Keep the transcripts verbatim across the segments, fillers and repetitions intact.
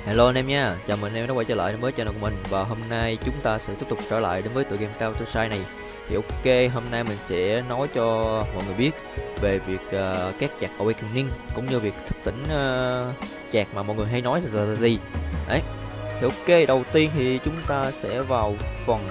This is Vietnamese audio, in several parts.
Hello anh em nha, chào mừng anh em đã quay trở lại với channel của mình. Và hôm nay chúng ta sẽ tiếp tục trở lại đến với tựa game Counter Strike này. Thì ok, hôm nay mình sẽ nói cho mọi người biết về việc uh, các chạc Awakening cũng như việc thức tỉnh uh, chạc mà mọi người hay nói là gì. Đấy. Thì ok, đầu tiên thì chúng ta sẽ vào phần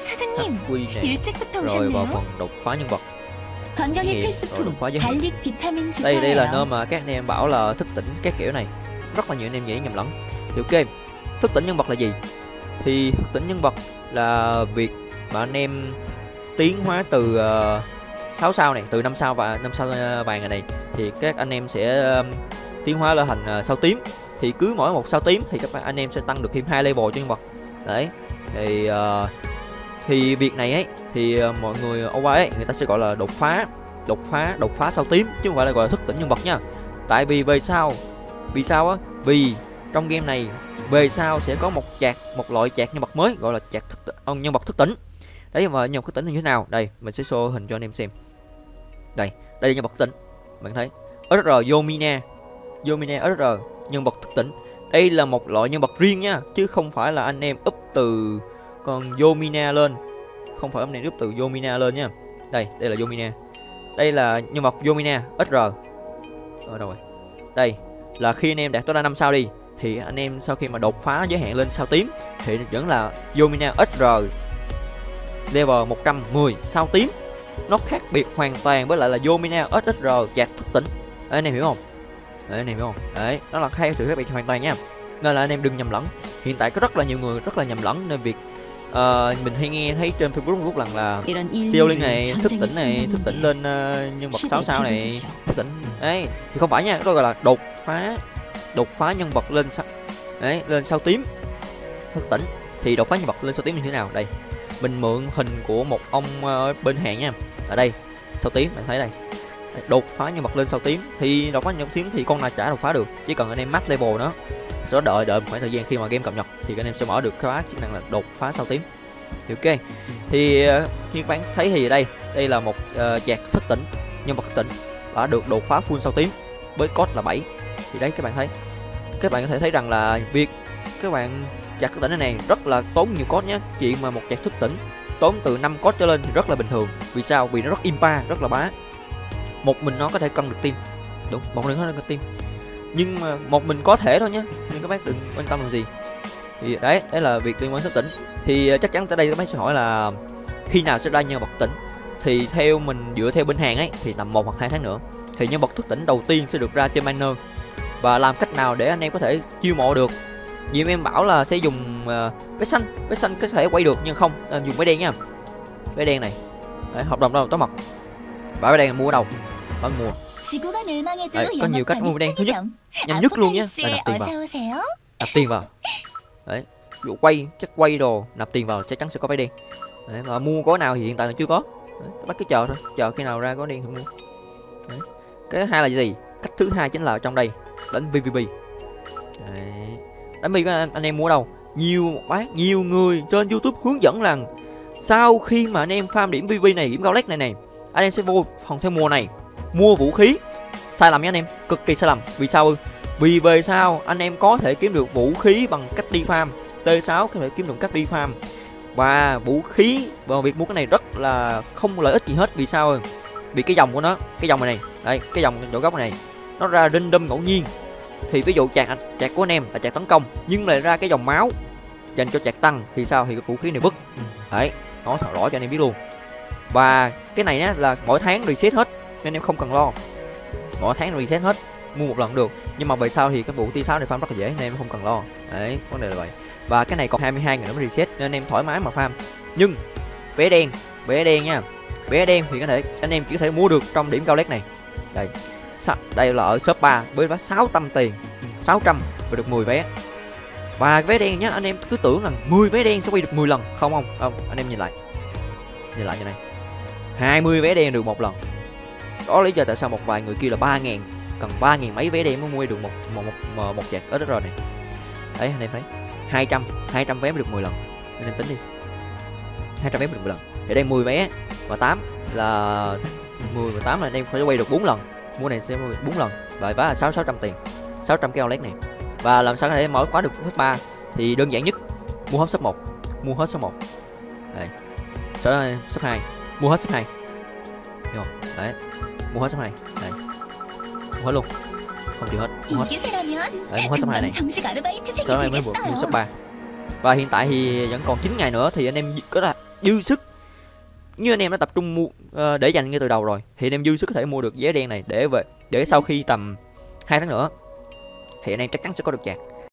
quy này, rồi vào phần đột phá nhân vật. 건강의 필수품 달릭 비타민 주사예요. Đây đây là nơi mà các anh em bảo là thức tỉnh các kiểu này. Rất là nhiều anh em dễ nhầm lẫn. Thì ok, thức tỉnh nhân vật là gì? Thì thức tỉnh nhân vật là việc mà anh em tiến hóa từ uh, sáu sao này, từ năm sao và năm sao uh, vàng này, thì các anh em sẽ um, tiến hóa lên thành uh, sao tím. Thì cứ mỗi một sao tím thì các bạn anh em sẽ tăng được thêm hai level cho nhân vật. Đấy. Thì uh, thì việc này ấy thì uh, mọi người over ấy người ta sẽ gọi là đột phá, đột phá, đột phá sao tím chứ không phải là gọi là thức tỉnh nhân vật nha. Tại vì về sao? Vì sao á? Vì trong game này về sau sẽ có một chạc, một loại chạc nhân vật mới gọi là chạc thức ông nhân vật thức tỉnh. Đấy, mà nhân vật thức tỉnh như thế nào? Đây, mình sẽ show hình cho anh em xem. Đây, đây là nhân vật thức tỉnh. Bạn thấy ét rờ Yomina, Yomina ét rờ nhân vật thức tỉnh. Đây là một loại nhân vật riêng nha, chứ không phải là anh em up từ con Yomina lên. Không phải anh em up từ Yomina lên nha. Đây, đây là Yomina. Đây là nhân vật Yomina ét rờ. Ở đâu rồi? Đây là khi anh em đạt tối đa năm sao đi, thì anh em sau khi mà đột phá giới hạn lên sao tím thì vẫn là Yomina ét rờ level một trăm mười sao tím. Nó khác biệt hoàn toàn với lại là Yomina ét rờ chạc thức tỉnh. Đấy, anh em hiểu không? Đấy, anh em hiểu không? Đấy, đó là hai sự khác biệt hoàn toàn nha. Nên là anh em đừng nhầm lẫn. Hiện tại có rất là nhiều người rất là nhầm lẫn nên việc uh, mình hay nghe thấy trên Facebook lúc lần là siêu linh này thức tỉnh này, thức tỉnh lên uh, nhân vật sáu sao này, thức tỉnh. Đấy, thì không phải nha, đó gọi là đột phá, đột phá nhân vật lên sao, đấy, lên sao tím thức tỉnh. Thì đột phá nhân vật lên sao tím như thế nào? Đây, mình mượn hình của một ông uh, bên Hàn nha. Ở đây sao tím, bạn thấy đây. Đấy, đột phá nhân vật lên sao tím thì đột phá nhân vật tím thì con nào chả đột phá được, chỉ cần anh em max level nó sẽ đợi đợi một khoảng thời gian khi mà game cập nhật thì anh em sẽ mở được cái chức năng là đột phá sao tím. Thì ok, thì uh, như các bạn thấy thì đây đây là một uh, chạc thức tỉnh, nhân vật thức tỉnh đã được đột phá full sao tím với code là bảy. Thì đấy, các bạn thấy, các bạn có thể thấy rằng là việc các bạn chạc thức tỉnh này, này rất là tốn nhiều code nhé. Chuyện mà một chạc thức tỉnh tốn từ năm code trở lên thì rất là bình thường. Vì sao? Vì nó rất impa, rất là bá. Một mình nó có thể cân được team, đúng, một mình nó có thể cân team, nhưng mà một mình có thể thôi nhé, nhưng các bác đừng quan tâm làm gì. Thì đấy, đấy là việc liên quan thức tỉnh. Thì chắc chắn tới đây các bác sẽ hỏi là khi nào sẽ ra nhân vật tỉnh. Thì theo mình dựa theo bên Hàn ấy thì tầm một hoặc hai tháng nữa thì nhân vật thức tỉnh đầu tiên sẽ được ra trên banner. Và làm cách nào để anh em có thể chiêu mộ được? Nhiều em bảo là sẽ dùng uh, vé xanh, vé xanh có thể quay được nhưng không, à, dùng vé đen nha. Vé đen này, đấy, hợp đồng đâu tối mật. Và vé đen mua ở đâu? Bạn mua. Đấy, có nhiều cách mua vé đen. Thứ nhất, nhanh nhất luôn nhé, là nạp tiền vào. Nạp tiền vào. Đấy, dụ quay, chắc quay đồ, nạp tiền vào chắc chắn sẽ có vé đen. Đấy, mà mua có nào thì hiện tại là chưa có. Đấy, các bác cứ chờ thôi, chờ khi nào ra có đen thì mua. Đấy. Cái thứ hai là gì? Cách thứ hai chính là trong đây, đánh pê vê pê. Đấy. Đánh pê vê pê anh, anh em mua ở đâu? Nhiều bác, nhiều người trên YouTube hướng dẫn rằng sau khi mà anh em farm điểm pê vê pê này, điểm Gauntlet này này, anh em sẽ vô phòng theo mùa này mua vũ khí. Sai lầm nha anh em, cực kỳ sai lầm. Vì sao? Vì về sau anh em có thể kiếm được vũ khí bằng cách đi farm. T sáu có thể kiếm được cách đi farm. Và vũ khí và việc mua cái này rất là không lợi ích gì hết. Vì sao? Vì cái dòng của nó, cái dòng này này, đây, cái dòng chỗ góc này nó ra random ngẫu nhiên. Thì ví dụ chạc chạc của anh em là chạc tấn công nhưng lại ra cái dòng máu dành cho chạc tăng thì sao? Thì cái vũ khí này vứt. Đấy, nói thật rõ cho anh em biết luôn. Và cái này á là mỗi tháng reset hết nên em không cần lo. Mỗi tháng reset hết, mua một lần được. Nhưng mà về sau thì cái vụ T sáu này farm rất là dễ nên em không cần lo. Đấy, vấn đề là vậy. Và cái này còn hai mươi hai ngày nữa mới reset nên em thoải mái mà farm. Nhưng vé đen, vé đen nha. Vé đen thì có thể anh em chỉ có thể mua được trong điểm Gauntlet này. Đây. Đây là ở shop ba với giá sáu trăm tiền, sáu trăm và được mười vé. Và vé đen nhá, anh em cứ tưởng là mười vé đen sẽ quay được mười lần, không không. Không, anh em nhìn lại. Nhìn lại như này. hai mươi vé đen được một lần. Đó lý do tại sao một vài người kia là ba ngàn, cần ba ngàn mấy vé đen mới mua được một một một một, một chạc ét rờ này. Đấy, anh em thấy. hai trăm, hai trăm vé mới được mười lần. Anh em tính đi. hai trăm vé mới được mười lần. Thì đây mười vé và tám là mười và tám là anh em phải quay được bốn lần. Mua này sẽ mua bốn lần. Và giá là sáu sáu trăm tiền. sáu trăm cái outlet này. Và làm sao có thể mở khóa được phép ba thì đơn giản nhất mua hết shop một, mua hết shop một. Đây. Sau đó shop hai, mua hết shop hai. Hiểu không? Đấy. Mua hết shop hai. Đây. Mua hết luôn. Không chịu hết, mua hết. Đấy, mua hết shop hai này. Sau đó em mới mua shop ba. Và hiện tại thì vẫn còn chín ngày nữa thì anh em có là dư sức. Như anh em đã tập trung mua uh, để dành ngay từ đầu rồi thì anh em dư sức có thể mua được vé đen này để về để sau khi tầm hai tháng nữa thì anh em chắc chắn sẽ có được chạc.